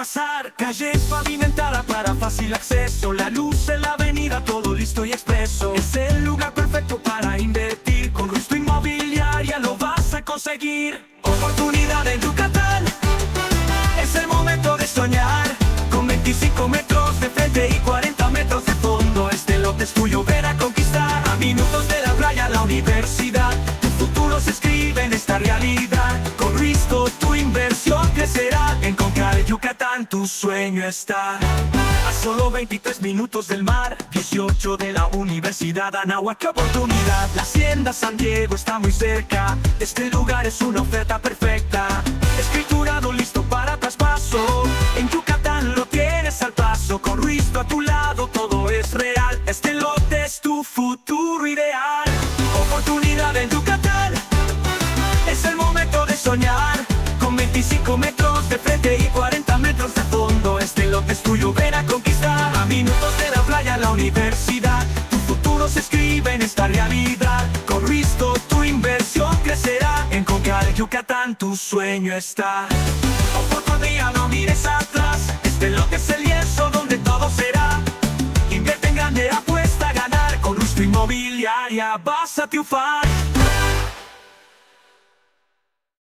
pasar. Calle pavimentada para fácil acceso, la luz en la avenida, todo listo y expreso. Es el lugar perfecto para invertir, con Ruisto Inmobiliaria lo vas a conseguir. Oportunidad en Yucatán, es el momento de soñar. Con 25 metros de frente y 40 metros de fondo, este lote es tuyo, ven a conquistar. A minutos de la playa, la universidad, tu futuro se escribe en esta realidad. Con Ruisto tu inversión crecerá, en Concal, Yucatán, tu sueño está. A solo 23 minutos del mar, 18 de la Universidad Anáhuac. ¡Qué oportunidad! La Hacienda San Diego está muy cerca, este lugar es una oferta perfecta. Escriturado, listo para traspaso, en Yucatán lo tienes al paso. Con Ruisto a tu lado todo es real, este lote es tu futuro ideal. Oportunidad en Yucatán, es el momento de soñar. Con 25 metros de frente y 40 metros de fondo, este lote es tuyo, ven a conquistar. A minutos de la playa, la universidad, tu futuro se escribe en esta realidad. Con Ruisto tu inversión crecerá, en Concal, Yucatán, tu sueño está. Oportunidad, no mires atrás, este lote es el lienzo donde todo será. Invierte en grande, apuesta a ganar, con Ruisto Inmobiliaria vas a triunfar.